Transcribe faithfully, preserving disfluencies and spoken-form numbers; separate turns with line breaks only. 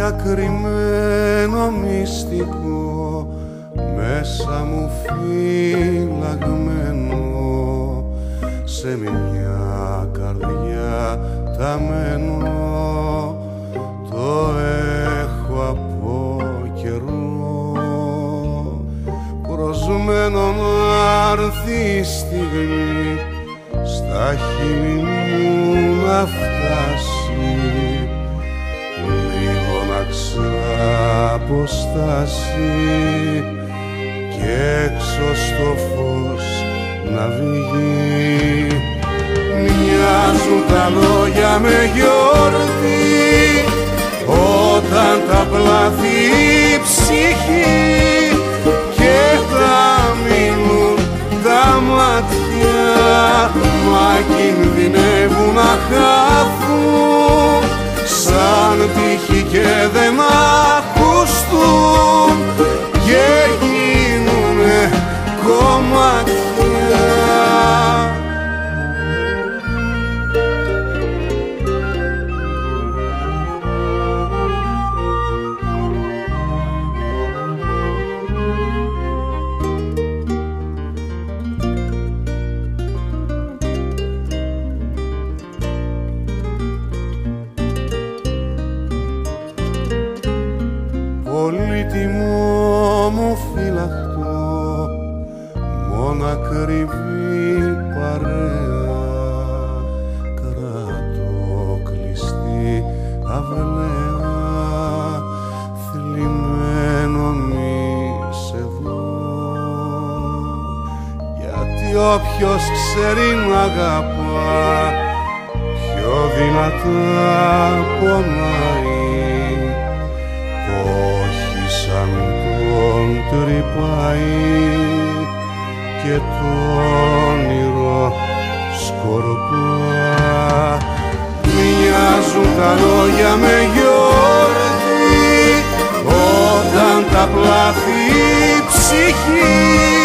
για κρυμμένο μυστικό μέσα μου φυλαγμένο σε μια καρδιά ταμένο, το έχω από καιρό, προσμένο να έρθει η στιγμή στα χείλη μου να φτάσει, λίγο να ξαποστάσει και έξω στο φως να βγει. Μοιάζουν τα λόγια με γιορτή όταν τα πλάθει η ψυχή και τα μιλούν τα μάτια, μα κινδυνεύουν να χαθούν σαν τύχη και δεν ακουστούν και γίνουνε κομμάτια. Πολύτιμο μου φυλαχτό, μόνο ακριβή παρέα, κράτω κλειστή αυλαία, θλιμμένο μη σε δω, γιατί όποιος ξέρει να αγαπά πιο δυνατά πονάει, σαν τον τρυπάει και το όνειρο σκορπά. Μοιάζουν τα λόγια με γιορτή όταν τα πλάθει η ψυχή